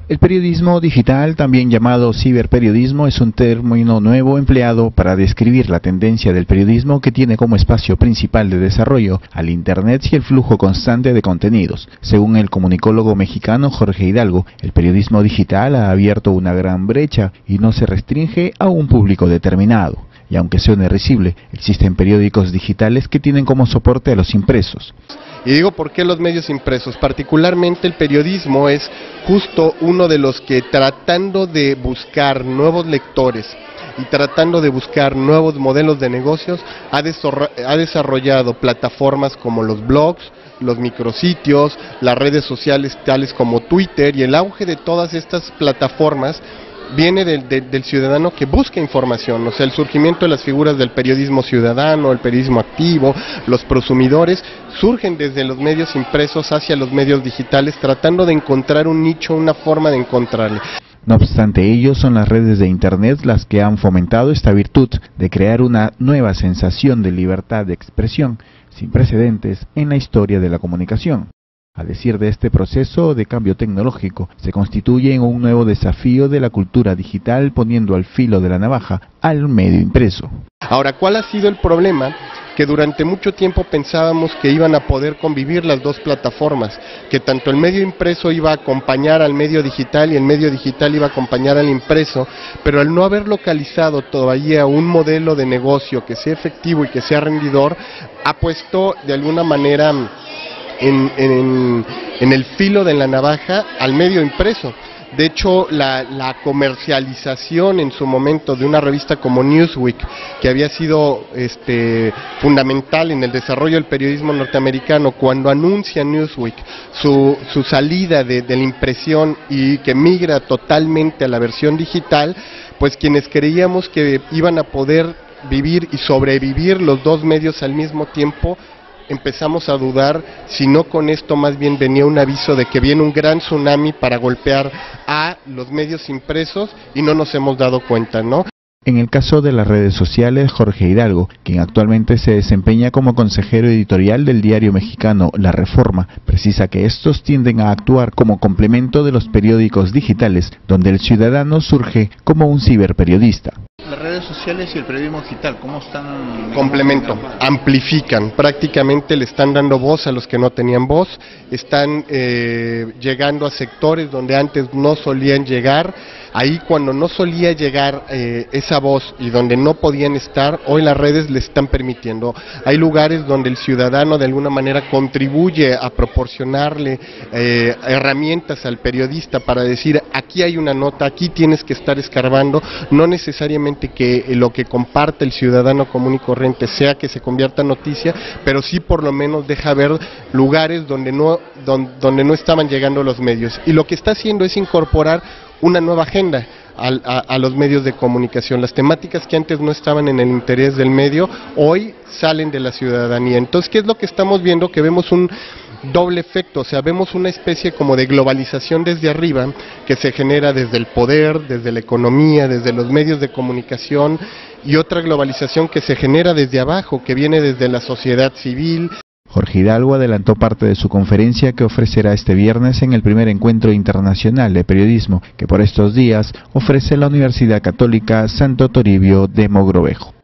El periodismo digital, también llamado ciberperiodismo, es un término nuevo empleado para describir la tendencia del periodismo que tiene como espacio principal de desarrollo al Internet y el flujo constante de contenidos. Según el comunicólogo mexicano Jorge Hidalgo, el periodismo digital ha abierto una gran brecha y no se restringe a un público determinado. Y aunque suene risible, existen periódicos digitales que tienen como soporte a los impresos. Y digo, ¿por qué los medios impresos? Particularmente el periodismo es justo uno de los que, tratando de buscar nuevos lectores y tratando de buscar nuevos modelos de negocios, ha desarrollado plataformas como los blogs, los micrositios, las redes sociales tales como Twitter, y el auge de todas estas plataformas viene del ciudadano que busca información. O sea, el surgimiento de las figuras del periodismo ciudadano, el periodismo activo, los prosumidores, surgen desde los medios impresos hacia los medios digitales, tratando de encontrar un nicho, una forma de encontrarle. No obstante ello, son las redes de Internet las que han fomentado esta virtud de crear una nueva sensación de libertad de expresión, sin precedentes en la historia de la comunicación. A decir de este proceso de cambio tecnológico, se constituye en un nuevo desafío de la cultura digital, poniendo al filo de la navaja al medio impreso. Ahora, ¿cuál ha sido el problema? Que durante mucho tiempo pensábamos que iban a poder convivir las dos plataformas, que tanto el medio impreso iba a acompañar al medio digital y el medio digital iba a acompañar al impreso, pero al no haber localizado todavía un modelo de negocio que sea efectivo y que sea rendidor, ha puesto de alguna manera en el filo de la navaja al medio impreso. De hecho, la comercialización en su momento de una revista como Newsweek, que había sido fundamental en el desarrollo del periodismo norteamericano, cuando anuncia Newsweek su salida de la impresión y que migra totalmente a la versión digital, pues quienes creíamos que iban a poder vivir y sobrevivir los dos medios al mismo tiempo, empezamos a dudar si no con esto más bien venía un aviso de que viene un gran tsunami para golpear a los medios impresos y no nos hemos dado cuenta, ¿no? En el caso de las redes sociales, Jorge Hidalgo, quien actualmente se desempeña como consejero editorial del diario mexicano La Reforma, precisa que estos tienden a actuar como complemento de los periódicos digitales, donde el ciudadano surge como un ciberperiodista. Las redes sociales y el periodismo digital, ¿cómo están? Complemento, amplifican, prácticamente le están dando voz a los que no tenían voz, están llegando a sectores donde antes no solían llegar. Ahí cuando no solía llegar esa voz y donde no podían estar, hoy las redes le están permitiendo. Hay lugares donde el ciudadano de alguna manera contribuye a proporcionarle herramientas al periodista para decir, aquí hay una nota, aquí tienes que estar escarbando, no necesariamente que lo que comparte el ciudadano común y corriente sea que se convierta en noticia, pero sí por lo menos deja ver lugares donde no estaban llegando los medios. Y lo que está haciendo es incorporar una nueva agenda a los medios de comunicación. Las temáticas que antes no estaban en el interés del medio, hoy salen de la ciudadanía. Entonces, ¿qué es lo que estamos viendo? Que vemos un doble efecto, o sea, vemos una especie como de globalización desde arriba, que se genera desde el poder, desde la economía, desde los medios de comunicación, y otra globalización que se genera desde abajo, que viene desde la sociedad civil. Jorge Hidalgo adelantó parte de su conferencia que ofrecerá este viernes en el primer encuentro internacional de periodismo que por estos días ofrece la Universidad Católica Santo Toribio de Mogrovejo.